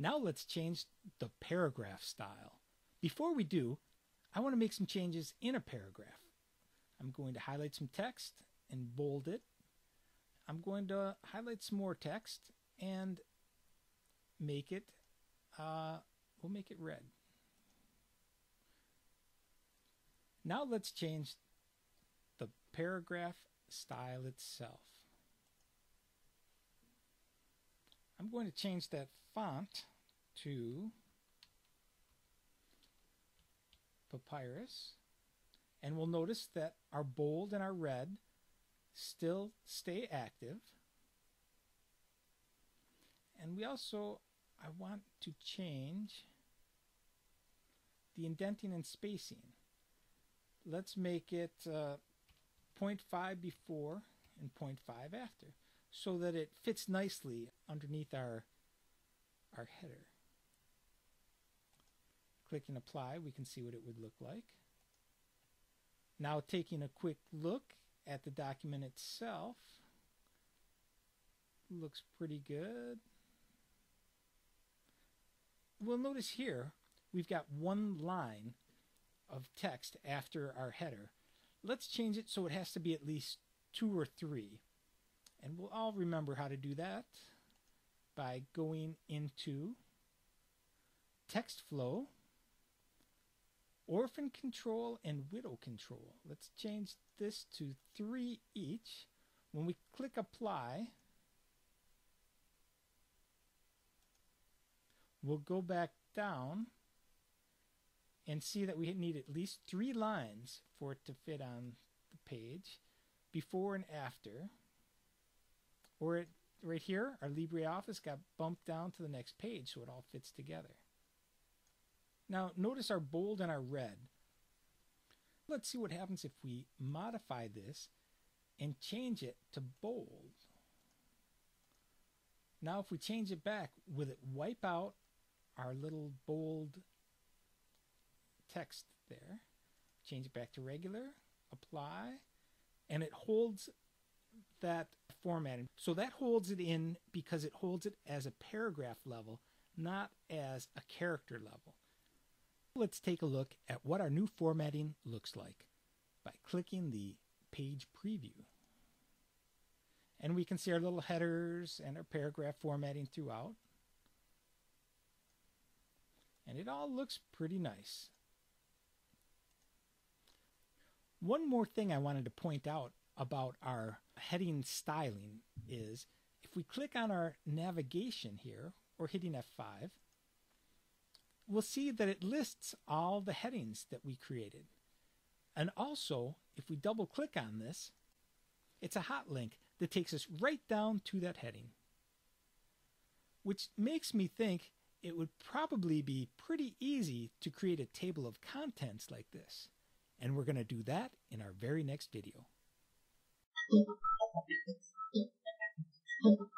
Now let's change the paragraph style. Before we do, I want to make some changes in a paragraph. I'm going to highlight some text and bold it. I'm going to highlight some more text and make it, we'll make it red. Now let's change the paragraph style itself. I'm going to change that font to Papyrus, and we'll notice that our bold and our red still stay active. And we also, I want to change the indenting and spacing. Let's make it 0.5 before and 0.5 after, so that it fits nicely underneath our header. Clicking apply, we can see what it would look like. Now taking a quick look at the document itself, looks pretty good. We'll notice here we've got one line of text after our header. Let's change it so it has to be at least 2 or 3. And we'll all remember how to do that by going into text flow, orphan control, and widow control. Let's change this to 3 each. When we click apply, we'll go back down and see that we need at least 3 lines for it to fit on the page, before and after. Or right here, our LibreOffice got bumped down to the next page so it all fits together. Now notice our bold and our red. Let's see what happens if we modify this and change it to bold. Now if we change it back, will it wipe out our little bold text there? Change it back to regular, apply, and it holds that formatting. So that holds it in because it holds it as a paragraph level, not as a character level. Let's take a look at what our new formatting looks like by clicking the page preview. And we can see our little headers and our paragraph formatting throughout. And it all looks pretty nice. One more thing I wanted to point out about our heading styling is if we click on our navigation here, or hitting F5, we'll see that it lists all the headings that we created. And also, if we double click on this, it's a hot link that takes us right down to that heading. Which makes me think it would probably be pretty easy to create a table of contents like this. And we're going to do that in our very next video.